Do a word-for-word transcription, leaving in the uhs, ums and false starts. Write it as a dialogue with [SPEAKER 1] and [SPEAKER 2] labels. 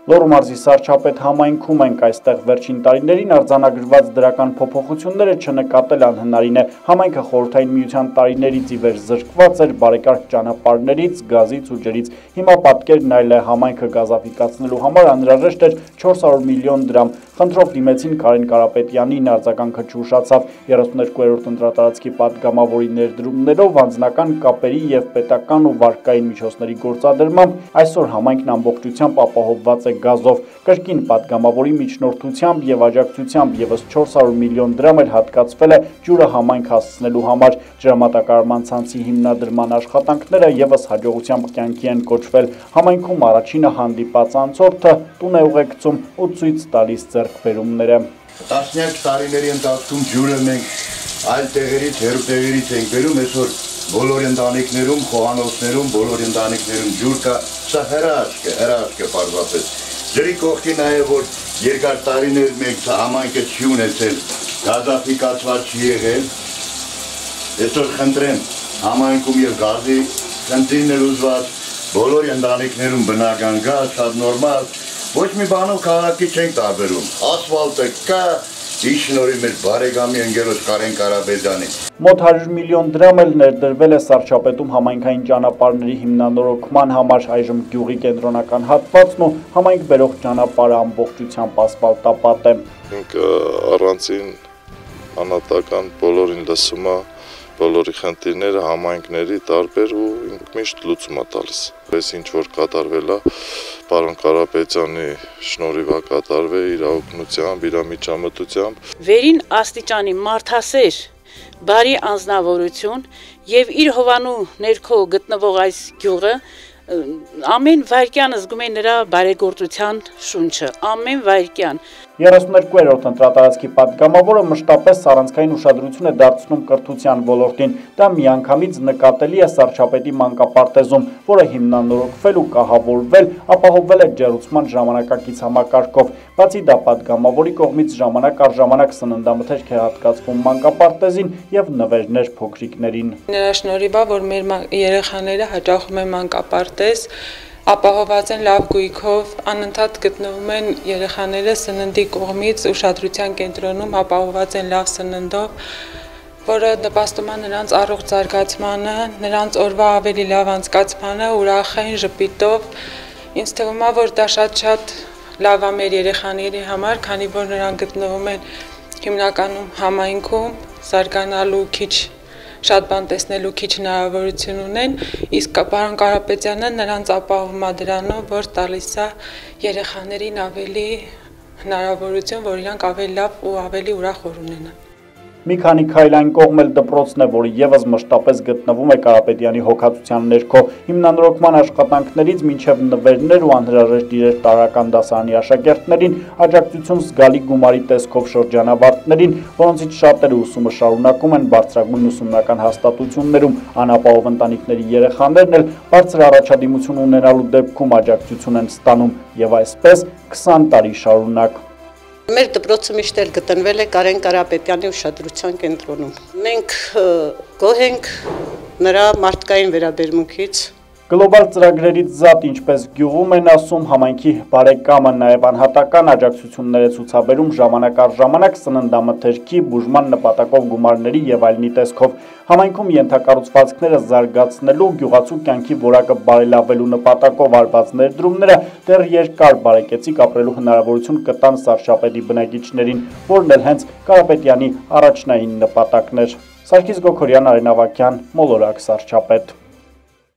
[SPEAKER 1] Լոռու մարզի Սարչապետ համայնքում ենք, այստեղ վերջին տարիներին արձանագրված դրական փոփոխությունները չնկատել անհնարին է։ Համայնքը խորհրդային միության տարիներից ի վեր զրկված էր բարեկարգ ճանապարհներից, գազից ու ջրից։ Հիմա պատկերն այլ է, համայնքը գազաֆիկացնելու համար անհրաժեշտ էր չորս հարյուր միլիոն դրամ։ Խնդրով դիմեցին Կարեն Կարապետյանին, արձագանքը չուշացավ։ երեսուններկուերորդ ընտրատարածքի պատգամավորի ներդրումներով, անձնական կապերի և պետական ու վարկային միջոցների գործադրմամբ այսօր համայնքն ամբողջությամբ ապահովված է գազով, կրկին պատգամավորի միջնորդությամբ և աջակցությամբ ևս չորս հարյուր միլիոն դրամ էլ հատկացվել է ջուրը համայնք հասցնելու համար։ Ջրամատակարարման ցանցի հիմնադրման աշխատանքները ևս հաջողությամբ կյանքի են կոչվել։ Համայնքում առաջինը հանդիպած անցորդը տուն է ուղեկցում ու ցույց տալիս ձեռքբերումները։
[SPEAKER 2] Տասնյակ տարիների ընթացքում ջուրը մենք այլ տեղերից, հեռու տեղերից ենք բերում, այսօր բոլոր ընտանիքներում, խոհանոցներում, բոլոր ընտանիքներում ջուր կա, սա հրաշք է, հրաշք է պարզապես։ Ջրի կողքին նաև որ երկար տարիներ մենք համայնքը չի ունեցել, գազաֆիկացված չի եղել, այսօր խնդրեմ համայնքում և գազի խնդիրն էլ ուզված, բոլոր ընտանիքներում բնական գազ, շատ նորմալ, ոչ մի բանով քաղաքի չենք տարբերում, ասֆալտը կա, Իշնորի մեր բարեկամի ընկերոջ Կարեն Կարապետյանի։
[SPEAKER 1] Մոտ հարյուր միլիոն դրամ էլ ներդրվել է Սարչապետում համայնքային ճանապարհների հիմնանորոգման համար, այժմ գյուղի կենտրոնական հատվածն ու համայնք բերող ճանապարհը ամբողջությամբ ասֆալտապատ է։
[SPEAKER 3] Մենք առանցին անհատական բոլորին լսում է բոլորի խնդիրները համայնքների տարբեր ու միշտ լուծում է տալիս։ Այս ինչ որ կատարվել է պարոն Կարապետյանի շնորհիվ է կատարվել իր օգնությամբ, իր միջամտությամբ։
[SPEAKER 4] Վերին աստիճանի մարդասեր, բարի անձնավորություն եւ իր հովանու ներքո գտնվող այս գյուղը ամեն վայրկյան զգում է նրա բարեգործության շունչը, ամեն վայրկյան։
[SPEAKER 1] երեսուններկուերորդ ընտրատարածքի պատգամավորը մշտապես առանցքային ուշադրություն է դարձնում կրթության ոլորտին։ Դա միանգամից նկատելի է Սարչապետի մանկապարտեզում, որը հիմնանորոգվել ու կահավորվել, ապահովվել է ջեռուցման ժամանակակից համակարգով։ Բացի դա պատգամավորի կողմից ժամանակ առ ժամանակ սննդամթերք է հատկացվում մանկապարտեզին և նվերներ փոքրիկներին։
[SPEAKER 5] Նրա շնորհիվ է, որ մեր երեխաները հաճախում են մանկապարտեզ, ապահոված են լավ գույքով, անընդհատ գտնվում են երեխաները սննդի կողմից ուշադրության կենտրոնում, ապահոված են լավ սննդով, որը նպաստում է նրանց առողջ զարգացմանը, նրանց օրվա ավելի լավ անցկացմանը, ուրախ են, ժպիտով։ Ինձ թվում է, որ դա շատ-շատ լավ է մեր երեխաների համար, քանի որ նրանք գտնվում են հիմնականում համայնքում, զարգանալու քիչ շատ բան տեսնելու քիչ հնարավորություն ունեն, իսկ պարոն Կարապետյանը նրանց ապահովում է դրանով, որ տալիս է երեխաներին ավելի հնարավորություն, որ իրանք ավելի լավ ու ավելի ուրախ օր ունենան։
[SPEAKER 1] Մի քանի քայլ այն կողմ էլ դպրոցն է, որը ևս մշտապես գտնվում է Կարապետյանի հոգացության ներքո։ Հիմնանորոգման աշխատանքներից մինչև նվերներ ու անհրաժեշտ իրեր տարրական դասարանի աշակերտներին, աջակցություն զգալի գումարի տեսքով շրջանավարտներին, որոնցից շատերը ուսումը շարունակում են բարձրագույն ուսումնական հաստատություններում, անապահով ընտանիքների երեխաներն էլ բարձր առաջադիմություն ունենալու դեպքում աջակցություն են ստանում և այսպես քսան տարի շարունակ։
[SPEAKER 6] Մեր դպրոցը միշտ էլ գտնվել է Կարեն Կարապետյանի ուշադրության կենտրոնում։ Մենք գոհ ենք նրա մարդկային վերաբերմունքից։
[SPEAKER 1] Գլոբալ ծրագրերից զատ, ինչպես գյուղում են ասում, համայնքի բարեկամը նաև անհատական աջակցություններ է ցուցաբերում ժամանակ առ ժամանակ սննդամթերքի, բուժման նպատակով գումարների և այլնի տեսքով։ Համայնքում ենթակառուցվածքները զարգացնելու, գյուղացու կյանքի որակը բարելավելու նպատակով արված ներդրումները դեռ երկար բարեկեցիկ ապրելու հնարավորություն կտան Սարչապետի բնակիչներին, որն էլ հենց Կարապետյանի առաջնային նպատակն էր։ Սարգիս Գոքորյան, Արեն Ավագյան, Մոլորակ, Սարչապետ։